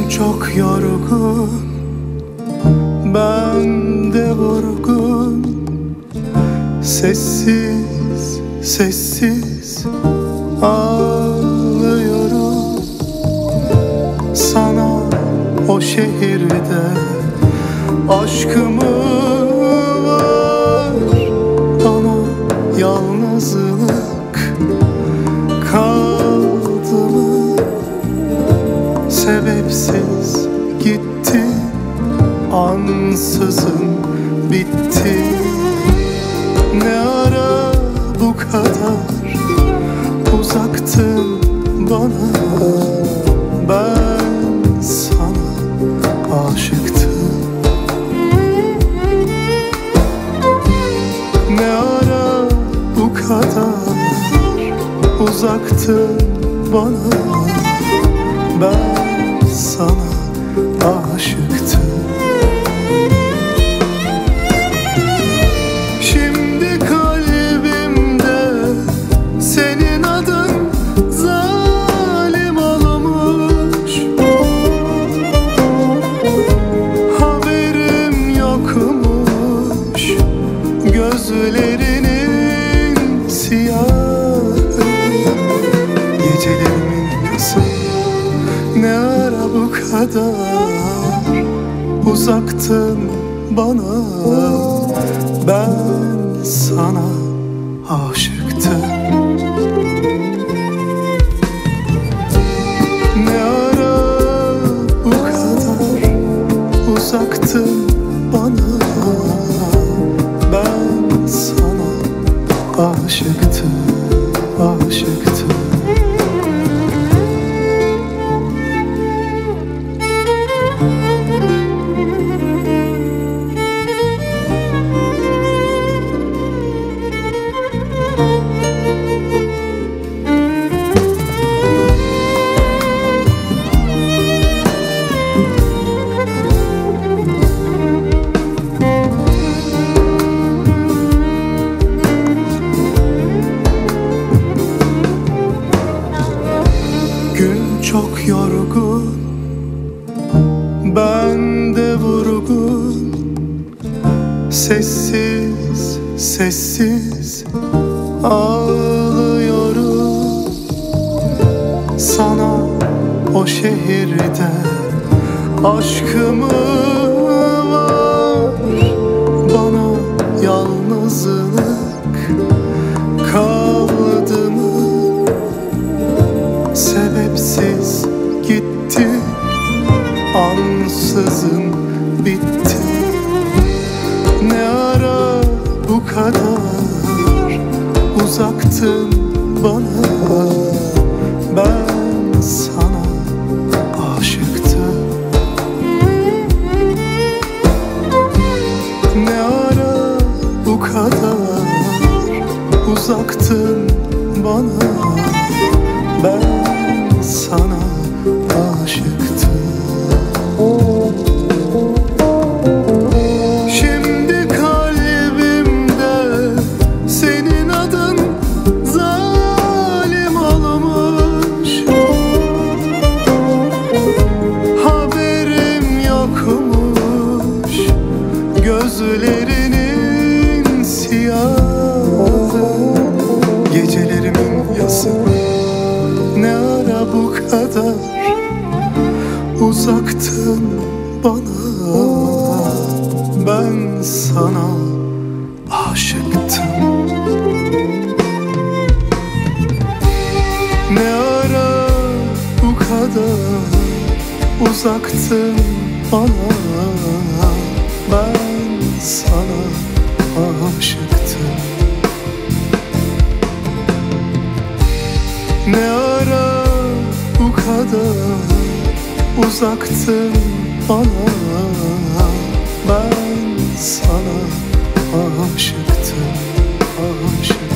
çok yorgun, ben de vurgun. Sessiz sessiz ağlıyorum. Sana o şehirde aşkımı var, bana yalnızlık kaldı mı? Sebepsiz gitti, ansızın bitti. Ne ara bu kadar uzaktın bana, ben sana aşıktım. Ne ara bu kadar uzaktın bana, ben sana aşıktım. Şimdi kalbimde senin adın zalim olmuş. Haberim yokmuş gözlerinin siyahı, gecelerimin yası. Ne ara bu kadar uzaktın bana, ben sana aşıktım. Ne ara bu kadar uzaktın bana, ben sana aşıktım, aşıktım. Gün çok yorgun, ben de vurgun. Sessiz sessiz ağlıyorum. Sana o şehirde aşkımı var, bana yalnızlık kaldı mı? Sebepsiz gitti, ansızın bitti. Ne ara bu kadar uzaktın bana, ben sana aşıktım. Ne ara bu kadar uzaktın bana, ben sana aşıktım. Şimdi kalbimde senin adın zalim olmuş. Haberim yokmuş gözlerinin siyahı, gecelerimin yası. Ne ara bu kadar uzaktın bana, ben sana aşıktım. Ne ara bu kadar uzaktın bana, ben sana aşıktım. Ne ara bu kadar uzaktın bana, ben sana aşıktım, aşıktım.